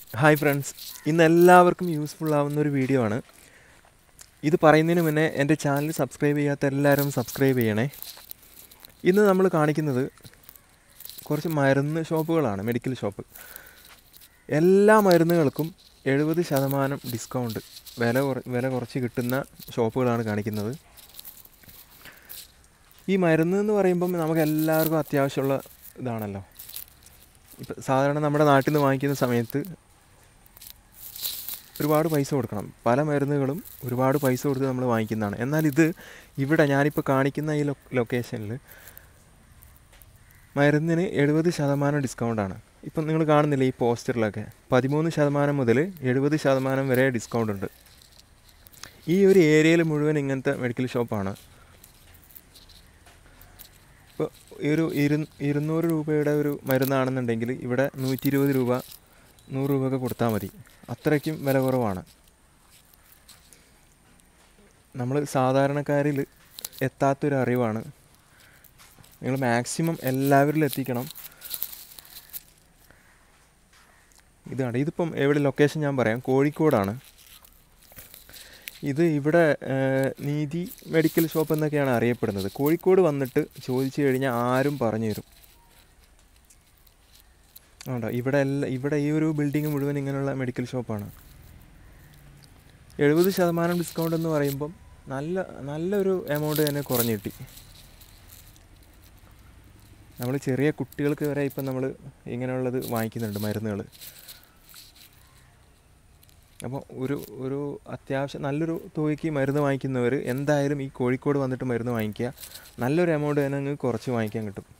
Hi friends, ഇന്ന് എല്ലാവർക്കും useful ആവുന്ന ഒരു വീഡിയോ ആണ്. ഇത് പറയുന്നതിന് മുന്നേ എൻ്റെ ചാനൽ സബ്സ്ക്രൈബ് ചെയ്യാത്ത എല്ലാവരും സബ്സ്ക്രൈബ് ചെയ്യണേ. ഇന്ന് നമ്മൾ കാണിക്കുന്നത് കുറച്ച് മരുന്ന് ഷോപ്പുകളാണ്, മെഡിക്കൽ ഷോപ്പ്. എല്ലാ മരുന്നുകൾക്കും 70% ഡിസ്കൗണ്ട്, വില കുറച്ച് കിട്ടുന്ന ഷോപ്പുകളാണ് കാണിക്കുന്നത്. ഈ മരുന്ന് എന്ന് പറയുമ്പം നമുക്ക് എല്ലാവർക്കും അത്യാവശ്യമുള്ള ഇതാണല്ലോ. ഇപ്പം സാധാരണ നമ്മുടെ നാട്ടിൽ നിന്ന് വാങ്ങിക്കുന്ന സമയത്ത് ഒരുപാട് പൈസ കൊടുക്കണം. പല മരുന്നുകളും ഒരുപാട് പൈസ കൊടുത്ത് നമ്മൾ വാങ്ങിക്കുന്നതാണ്. എന്നാൽ ഇവിടെ ഞാനിപ്പോൾ കാണിക്കുന്ന ഈ ലൊക്കേഷനിൽ മരുന്നിന് 70% ഡിസ്കൗണ്ടാണ്. ഇപ്പം നിങ്ങൾ കാണുന്നില്ല ഈ പോസ്റ്ററിലൊക്കെ 13% മുതൽ 70% വരെ ഡിസ്കൗണ്ട് ഉണ്ട്. ഈ ഒരു ഏരിയയിൽ മുഴുവൻ ഇങ്ങനത്തെ മെഡിക്കൽ ഷോപ്പാണ്. ഇപ്പോൾ ഈ ഒരു 200 രൂപയുടെ ഒരു മരുന്നാണെന്നുണ്ടെങ്കിൽ ഇവിടെ 120 രൂപ 100 രൂപയൊക്കെ കൊടുത്താൽ മതി. അത്രയ്ക്കും വില കുറവാണ്. നമ്മൾ സാധാരണക്കാരിൽ എത്താത്തൊരു അറിവാണ്. നിങ്ങൾ മാക്സിമം എല്ലാവരിലും എത്തിക്കണം. ഇതിപ്പം എവിടെ ലൊക്കേഷൻ ഞാൻ പറയാം. കോഴിക്കോടാണ്. ഇവിടെ നീതി മെഡിക്കൽ ഷോപ്പ് എന്നൊക്കെയാണ് അറിയപ്പെടുന്നത്. കോഴിക്കോട് വന്നിട്ട് ചോദിച്ചു കഴിഞ്ഞാൽ ആരും പറഞ്ഞു തരും. ഇവിടെ ഈ ഒരു ബിൽഡിംഗ് മുഴുവൻ ഇങ്ങനെയുള്ള മെഡിക്കൽ ഷോപ്പാണ്. 70% ഡിസ്കൗണ്ട് എന്ന് പറയുമ്പം നല്ലൊരു എമൗണ്ട് തന്നെ കുറഞ്ഞ് കിട്ടി. നമ്മൾ ചെറിയ കുട്ടികൾക്ക് വരെ ഇപ്പം നമ്മൾ ഇങ്ങനെയുള്ളത് വാങ്ങിക്കുന്നുണ്ട് മരുന്നുകൾ. അപ്പോൾ ഒരു അത്യാവശ്യം നല്ലൊരു തുകയ്ക്ക് മരുന്ന് വാങ്ങിക്കുന്നവർ എന്തായാലും ഈ കോഴിക്കോട് വന്നിട്ട് മരുന്ന് വാങ്ങിക്കുക. നല്ലൊരു എമൗണ്ട് തന്നെ നിങ്ങൾക്ക് കുറച്ച് വാങ്ങിക്കാൻ കിട്ടും.